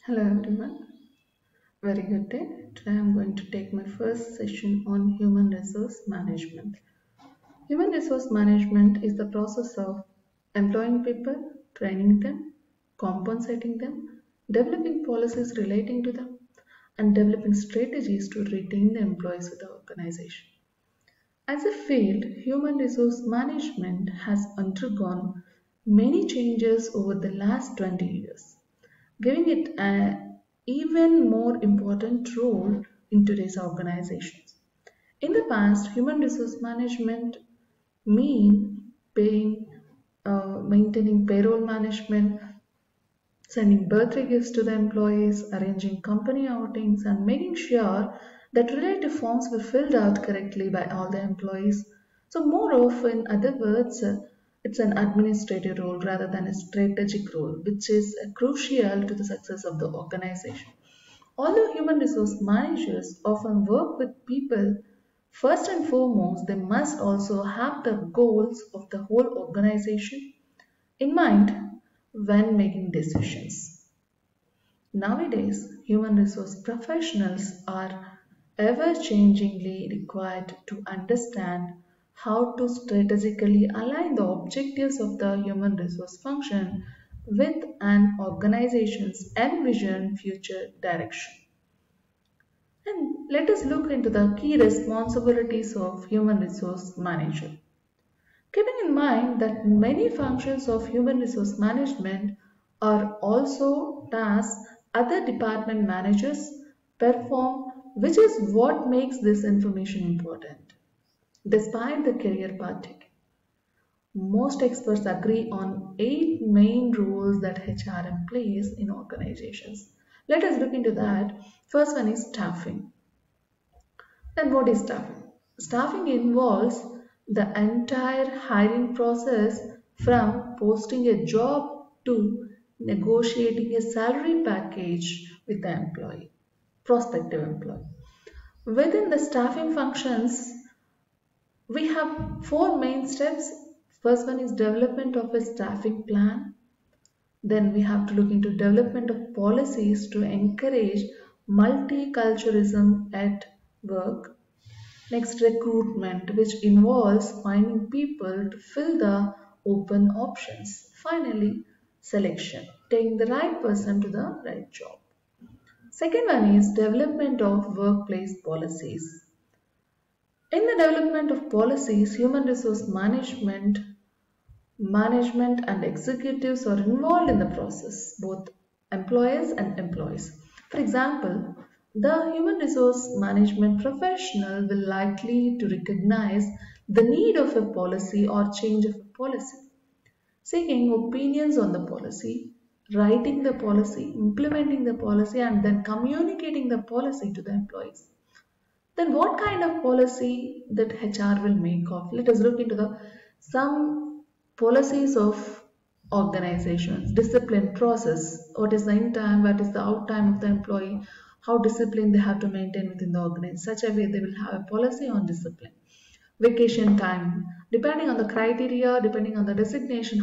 Hello everyone, very good day. Today I am going to take my first session on human resource management. Human resource management is the process of employing people, training them, compensating them, developing policies relating to them, and developing strategies to retain the employees with the organization. As a field, human resource management has undergone many changes over the last 20 years, giving it an even more important role in today's organizations. In the past, human resource management mean maintaining payroll management, sending birthday gifts to the employees, arranging company outings, and making sure that relative forms were filled out correctly by all the employees. So, more often, in other words, it's an administrative role rather than a strategic role, which is crucial to the success of the organization. Although human resource managers often work with people, first and foremost, they must also have the goals of the whole organization in mind when making decisions. Nowadays, human resource professionals are ever changingly required to understand how to strategically align the objectives of the human resource function with an organization's envisioned future direction. And let us look into the key responsibilities of human resource manager. Keeping in mind that many functions of human resource management are also tasks other department managers perform, which is what makes this information important. Despite the career path taken, most experts agree on 8 main roles that HRM plays in organizations. Let us look into that. First one is staffing. Then what is staffing? Staffing involves the entire hiring process from posting a job to negotiating a salary package with the employee, prospective employee. Within the staffing functions, we have 4 main steps. First one is development of a staffing plan. Then we have to look into development of policies to encourage multiculturalism at work. Next, recruitment, which involves finding people to fill the open options. Finally, selection, taking the right person to the right job. Second one is development of workplace policies. In the development of policies, human resource management and executives are involved in the process, both employers and employees. For example, the human resource management professional will likely to recognize the need of a policy or change of a policy, seeking opinions on the policy, writing the policy, implementing the policy, and then communicating the policy to the employees. Then what kind of policy that HR will make of? Let us look into the some policies of organizations, discipline process, what is the in time, what is the out time of the employee, how discipline they have to maintain within the organization. Such a way they will have a policy on discipline. Vacation time, depending on the criteria, depending on the designation,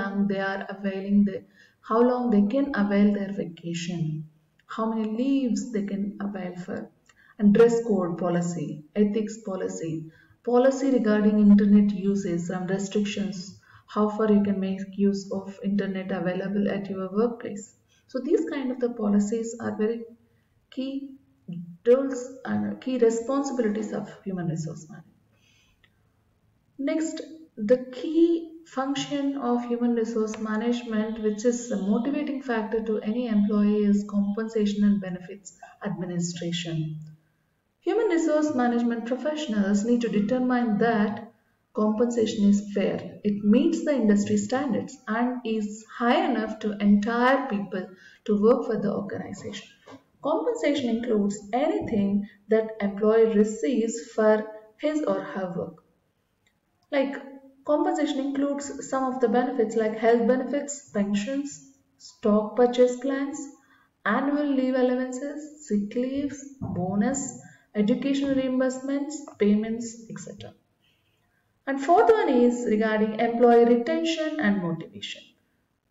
how long they can avail their vacation, how many leaves they can avail for, and dress code policy, ethics policy, policy regarding internet usage and restrictions, how far you can make use of internet available at your workplace. So these kind of the policies are very key roles and key responsibilities of human resource management. Next, the key function of human resource management, which is a motivating factor to any employee, is compensation and benefits administration. Human resource management professionals need to determine that compensation is fair, it meets the industry standards, and is high enough to entice people to work for the organization. Compensation includes anything that employee receives for his or her work. Like compensation includes some of the benefits like health benefits, pensions, stock purchase plans, annual leave allowances, sick leaves, bonus, education reimbursements, payments, etc. And fourth one is regarding employee retention and motivation.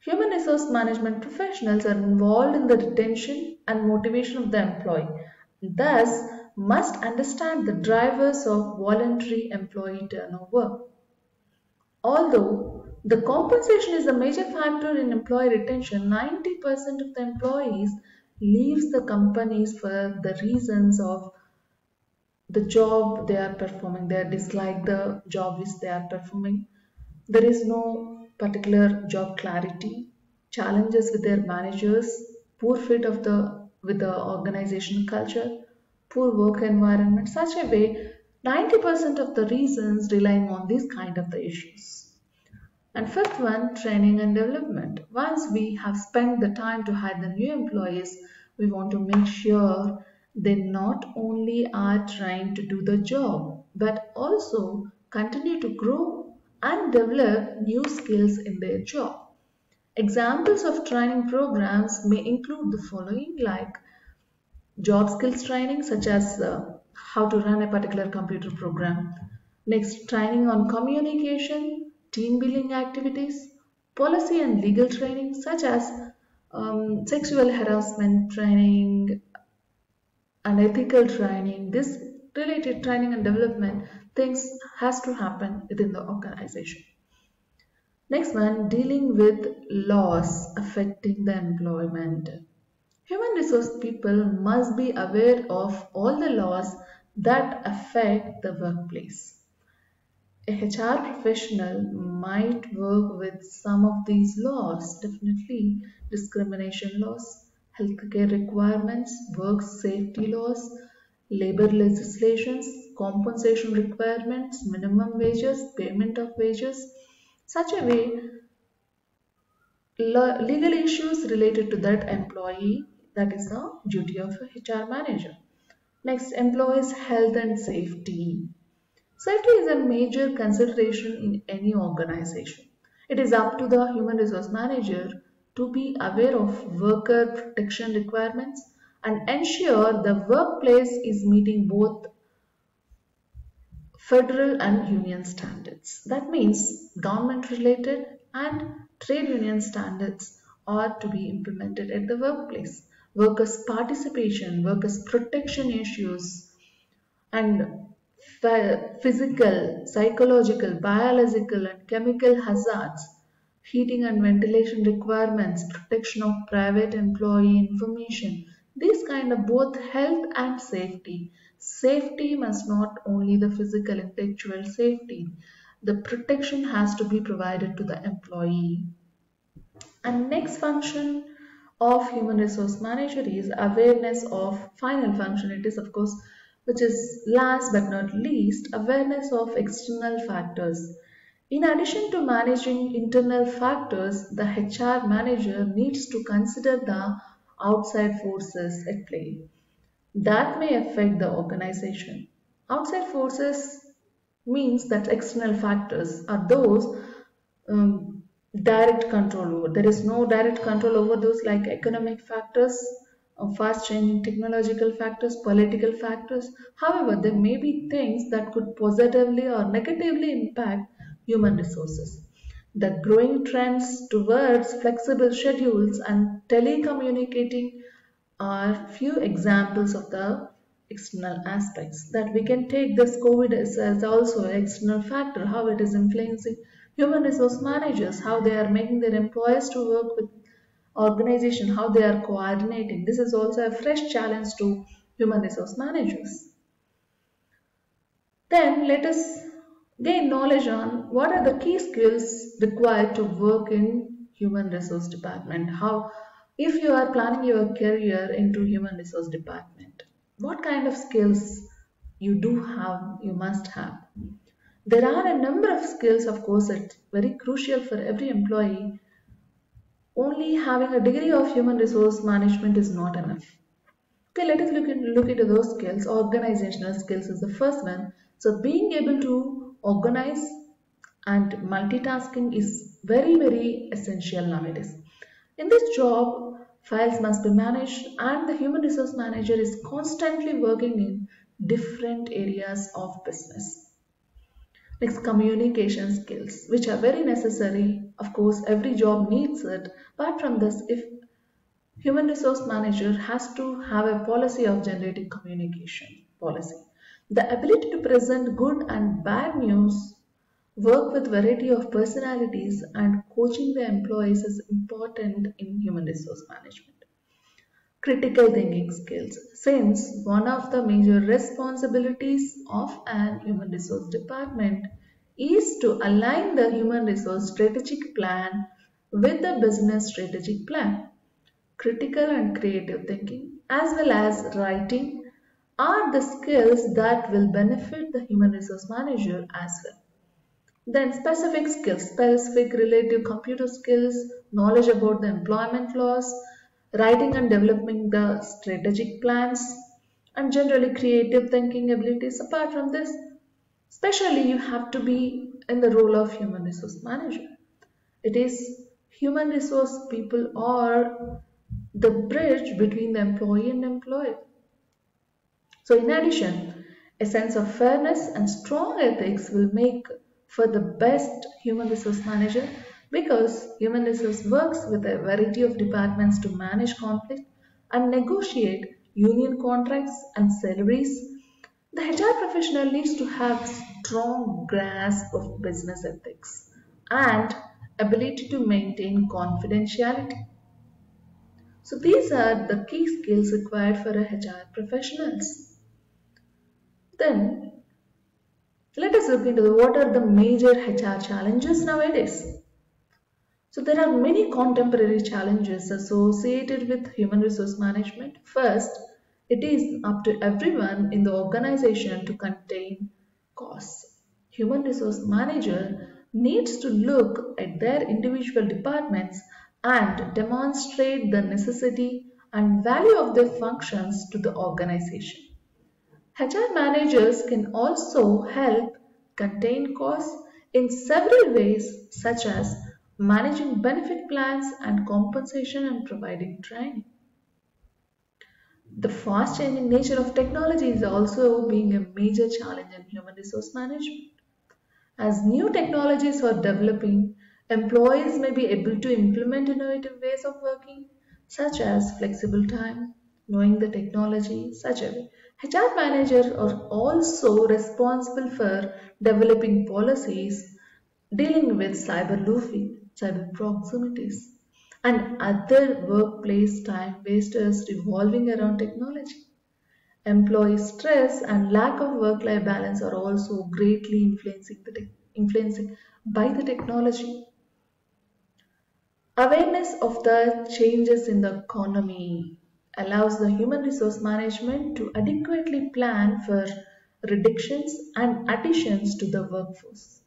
Human resource management professionals are involved in the retention and motivation of the employee, thus must understand the drivers of voluntary employee turnover. Although the compensation is a major factor in employee retention, 90% of the employees leaves the companies for the reasons of the job they are performing. They dislike the job which they are performing. There is no particular job clarity, challenges with their managers, poor fit of the with the organization culture, poor work environment. Such a way, 90% of the reasons relying on these kind of the issues. And fifth one, training and development. Once we have spent the time to hire the new employees, we want to make sure they not only are trying to do the job, but also continue to grow and develop new skills in their job. Examples of training programs may include the following, like job skills training such as how to run a particular computer program. Next, training on communication, team building activities, policy and legal training such as sexual harassment training and ethical training. This related training and development things has to happen within the organization. Next one, dealing with laws affecting the employment. Human resource people must be aware of all the laws that affect the workplace. A HR professional might work with some of these laws, definitely discrimination laws, healthcare requirements, work safety laws, labor legislations, compensation requirements, minimum wages, payment of wages, such a way legal issues related to that employee, that is the duty of a HR manager. Next, employees' health and safety. Safety is a major consideration in any organization. It is up to the human resource manager to be aware of worker protection requirements and ensure the workplace is meeting both federal and union standards. That means government related and trade union standards are to be implemented at the workplace. Workers' participation, workers' protection issues, and physical, psychological, biological, and chemical hazards, heating and ventilation requirements, protection of private employee information, these kind of both health and safety. Safety must not only the physical, intellectual safety. The protection has to be provided to the employee. And next function of human resource manager is awareness of final function. It is of course, which is last but not least, awareness of external factors. In addition to managing internal factors, the HR manager needs to consider the outside forces at play that may affect the organization. Outside forces means that external factors are those um, direct control over. There is no direct control over those like economic factors, fast changing technological factors, political factors. However, there may be things that could positively or negatively impact human resources. The growing trends towards flexible schedules and telecommunicating are few examples of the external aspects that we can take. This COVID as also an external factor, how it is influencing human resource managers, how they are making their employees to work with organization, how they are coordinating. This is also a fresh challenge to human resource managers. Then let us gain knowledge on what are the key skills required to work in human resource department. How, if you are planning your career into human resource department, what kind of skills you do have, you must have. There are a number of skills, of course, it's very crucial for every employee. Only having a degree of human resource management is not enough. Okay, let us look into those skills. Organizational skills is the first one. So being able to organize and multitasking is very essential nowadays. In this job, files must be managed and the human resource manager is constantly working in different areas of business. Next, communication skills, which are very necessary Of course, every job needs it. Apart from this, if human resource manager has to have a policy of generating communication policy. The ability to present good and bad news, work with variety of personalities and coaching the employees is important in human resource management. Critical thinking skills. Since one of the major responsibilities of an human resource department is to align the human resource strategic plan with the business strategic plan. Critical and creative thinking, as well as writing, are the skills that will benefit the human resource manager as well. Then specific skills, specific relative computer skills, knowledge about the employment laws, writing and developing the strategic plans, and generally creative thinking abilities. Apart from this, especially you have to be in the role of human resource manager. It is human resource people are the bridge between the employee and employer. So in addition, a sense of fairness and strong ethics will make for the best human resource manager because human resource works with a variety of departments to manage conflict and negotiate union contracts and salaries. The HR professional needs to have strong grasp of business ethics and ability to maintain confidentiality. So these are the key skills required for a HR professionals. Then let us look into what are the major HR challenges nowadays. So there are many contemporary challenges associated with human resource management. First, it is up to everyone in the organization to contain costs. Human resource manager needs to look at their individual departments and demonstrate the necessity and value of their functions to the organization. HR managers can also help contain costs in several ways, such as managing benefit plans and compensation and providing training. The fast changing nature of technology is also being a major challenge in human resource management. As new technologies are developing, employees may be able to implement innovative ways of working, such as flexible time, knowing the technology, such a way. HR managers are also responsible for developing policies dealing with cyber loafing, cyber proximities, and other workplace time wasters revolving around technology. Employee stress and lack of work-life balance are also greatly influencing by the technology. Awareness of the changes in the economy allows the human resource management to adequately plan for reductions and additions to the workforce.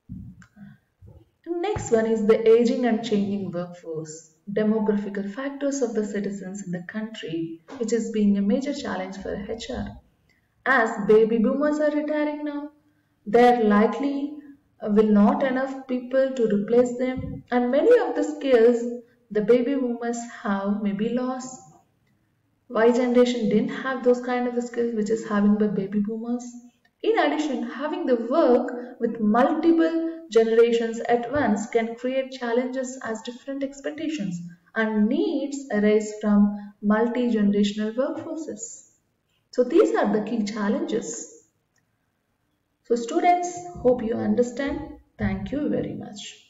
Next one is the aging and changing workforce. Demographical factors of the citizens in the country, which is being a major challenge for HR. As baby boomers are retiring now, there likely will not enough people to replace them, and many of the skills the baby boomers have may be lost. Y generation didn't have those kind of skills which is having by baby boomers. In addition, having the work with multiple generations at once can create challenges as different expectations and needs arise from multi-generational workforces. So these are the key challenges. So students, hope you understand. Thank you very much.